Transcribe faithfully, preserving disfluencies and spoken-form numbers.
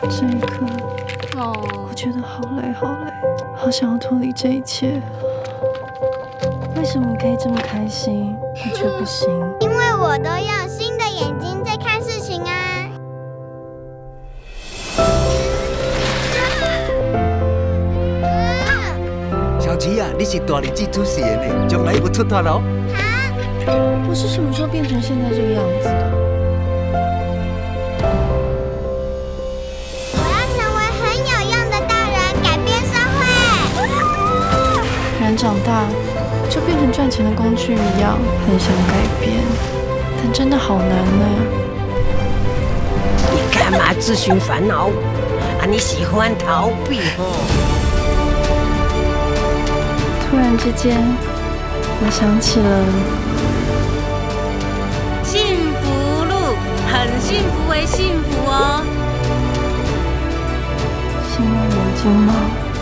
这一刻， 哦， 我觉得好累好累，好想要脱离这一切。为什么你可以这么开心，我却不行？ 因为我都用新的眼睛在看事情啊。 小琪啊，你是大日子出世的呢，将来要出头喽。 我是什么时候变成现在这个样子的？ 我要成为很有用的大人，改变社会。 人长大就变成赚钱的工具一样，很想改变，但真的好难呢。 你干嘛自寻烦恼？啊，你喜欢逃避哦。 突然之间，我想起了幸福路，很幸福为幸福哦。 心有灵犀吗？